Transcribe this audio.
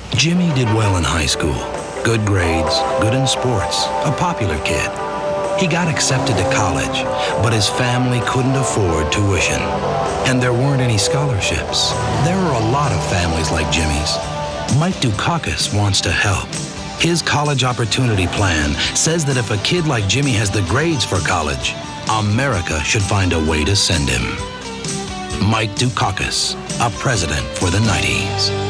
Jimmy did well in high school. Good grades, good in sports, a popular kid. He got accepted to college, but his family couldn't afford tuition. And there weren't any scholarships. There are a lot of families like Jimmy's. Mike Dukakis wants to help. His college opportunity plan says that if a kid like Jimmy has the grades for college, America should find a way to send him. Mike Dukakis, a president for the 90s.